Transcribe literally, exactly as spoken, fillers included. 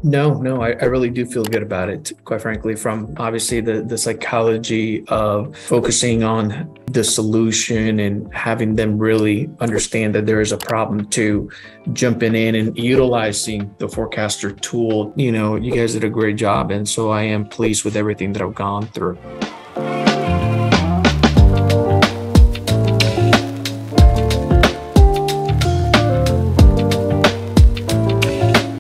No, no, I, I really do feel good about it, quite frankly, from obviously the, the psychology of focusing on the solution and having them really understand that there is a problem to jumping in and utilizing the forecaster tool. You know, you guys did a great job. And so I am pleased with everything that I've gone through.